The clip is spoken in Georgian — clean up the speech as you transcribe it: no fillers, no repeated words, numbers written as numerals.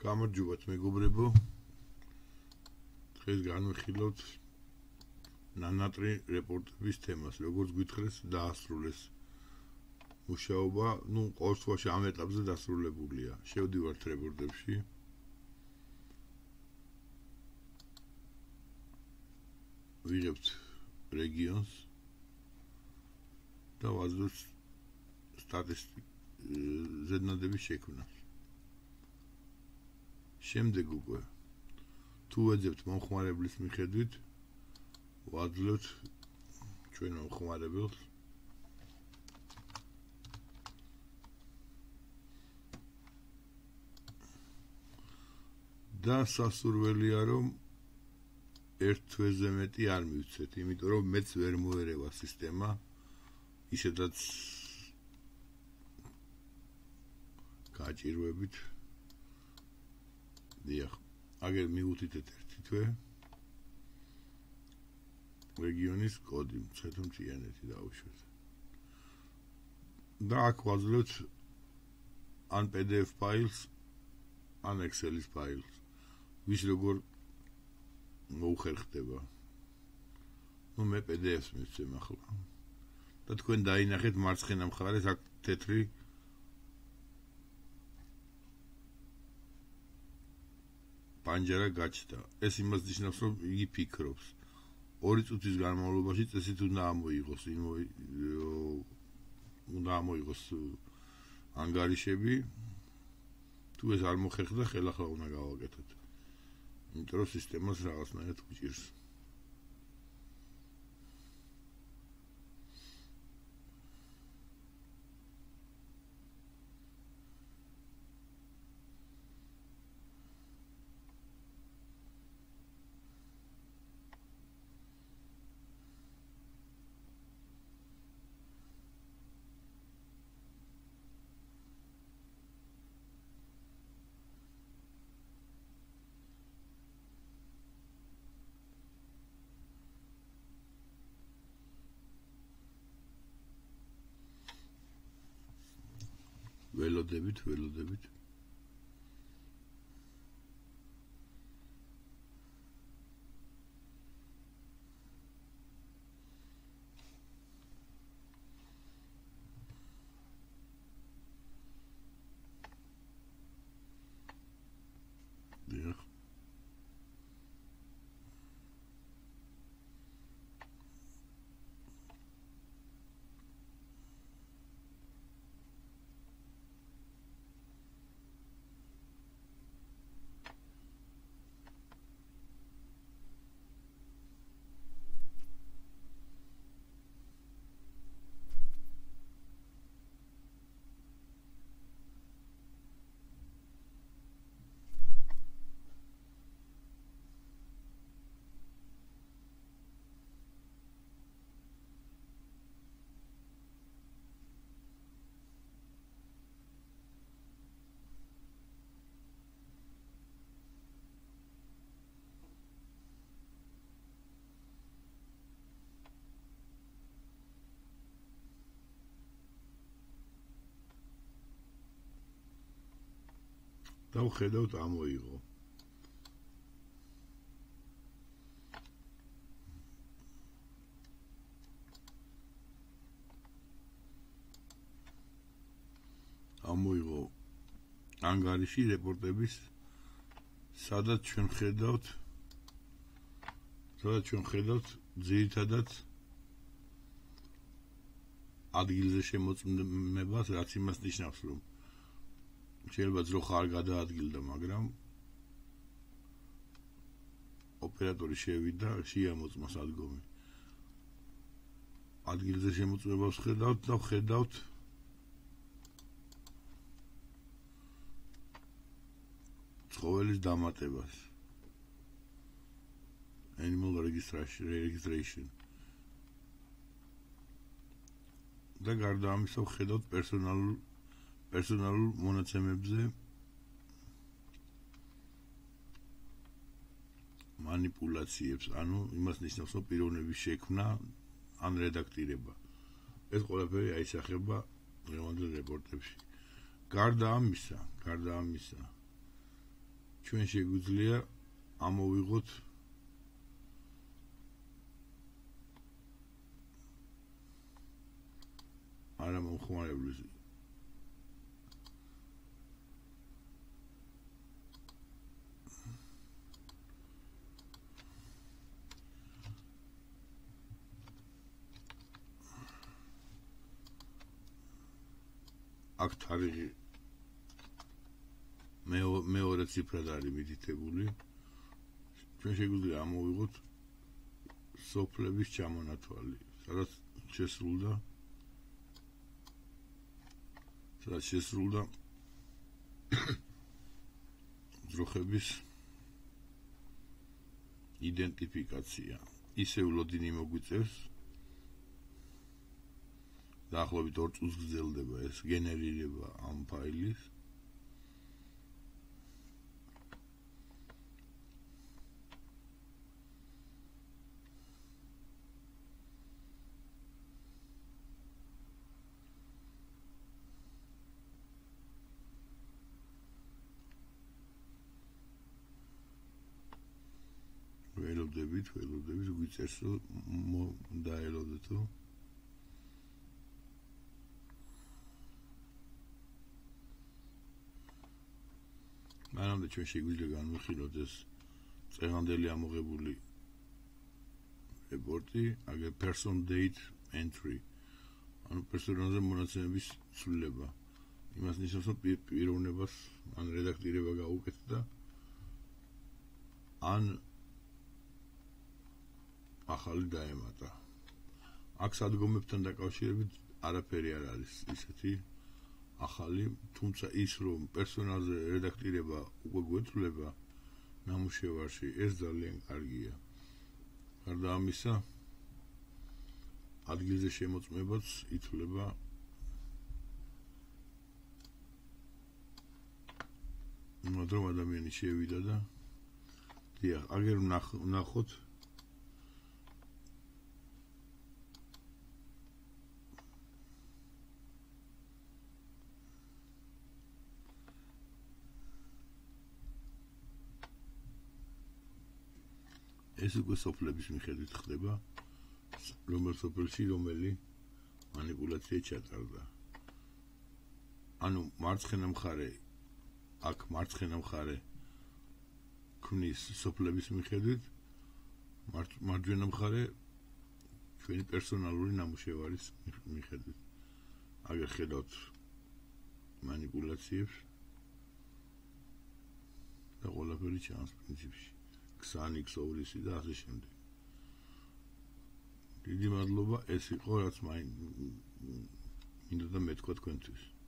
გამარჯობათ მეგობრებო. დღეს განვიხილოთ ნანატრი რეპორტების თემას, როგორც გითხრეს დაასრულეს მუშაობა, ყოველ შემთხვევაში ამ ეტაპზე დასრულებულია. შევდივართ რეპორტებში. ვიღებთ რეგიონს და ვაზრობთ ზედნადების შექმნას. შემდეგ უკვე თუ ვეძებთ მომხმარებლის მიხედვით ვაძლევთ ჩვენ მომხმარებელს და სასურველია რომ ერთ თვეზე მეტი არ მივცეთ, იმიტომ რომ მეც ვერ მოერევა სისტემა ისედაც გაჭირვებით. დიახ, აგერ მივუთითეთ ერთი თვე რეგიონის კოდი მცეთ მთიანეთი დავუშვეთ და აქ ვაძლევთ ან PDF ფაილს ან Excel-ის ფაილს, ვის როგორ მოუხერხდება. მე PDF-ს მივცემ ახლა და თქვენ დაინახეთ მარცხენა მხარეს აქ თეთრი პანჯარა გაჩნდა. ეს იმას ნიშნავს, რომ იგი ფიქრობს. 2 წუთის განმავლობაში წესით უნდა ამოიღოს ანგარიშები. თუ ეს არ მოხერხდა, ხელახლა უნდა გავაკეთოთ. იმიტომ რომ სისტემას რაღაცნაირად უჭირს. ველოდებით დიახ. და ვხედავთ ამოიღო. ამოიღო ანგარიში რეპორტების, სადაც ჩვენ ხედავთ ძირითადად ადგილზე შემოწმებას, რაც იმას ნიშნავს, რომ შეიძლება ძროხა არ გადაადგილდა, მაგრამ ოპერატორი შევიდა, შეამოწმა სადგომი. ადგილზე შემოწმებას ხედავთ და ხედავთ ცხოველის დამატებას. Animal registration. და გარდა ამისა ხედავთ პერსონალურ მონაცემებზე მანიპულაციებს, ანუ იმას ნიშნავს, რომ პიროვნების შექმნა ან რედაქტირება. ეს ყველაფერი აისახება დღევანდელ რეპორტებში. გარდა ამისა ჩვენ შეგვიძლია ამოვიღოთ არა მომხმარებლის აქ თარიღი მეორე ციფრად არის მითითებული. ჩვენ შეგვიძლია ამოვიღოთ სოფლების ჩამონათვალი, სადაც შესრულდა ძროხების იდენტიფიკაცია. ისევ ლოდინი მოგვიწევს. დაახლოებით 2 წუთს გრძელდება ეს გენერირება ამ ფაილის. ველოდებით გვიწერს დაელოდეთო. მანამდე ჩვენ შეგვიძლია განვიხილოთ ეს წლევანდელი ამოღებული რეპორტი, აგერ person date entry. ანუ პერსონალზე მონაცემების ცვლილება. იმას ნიშნავს, რომ პიროვნებას ან რედაქტირება გაუკეთდა, ან ახალი დაემატა. აქ სადგომებთან დაკავშირებით არაფერი არ არის ისეთი ახალი, თუმცა ის რომ პერსონალზე რედაქტირება უკვე გვეცვლება ნამუშევარში, ეს ძალიან კარგია. გარდა ამისა, ადგილზე შემოწმებაც ითვლება რომ ადამიანი შევიდა და დიახ, აგერ ვნახოთ ეს უკვე სოფლების მიხედვით ხდება, რომელ სოფელში რომელი მანიპულაცია ჩატარდა. ანუ მარცხენა მხარე ქმნის სოფლების მიხედვით, მარჯვენა მხარე ჩვენი პერსონალური ნამუშევარის მიხედვით. აგერ ხედავთ მანიპულაციებს და ყველაფერი ჩანს პრინციპში. ქსანი, ქსოვრისი და ასე შემდეგ. დიდი მადლობა, ეს იყო რაც მინდოდა მეთქვა თქვენთვის.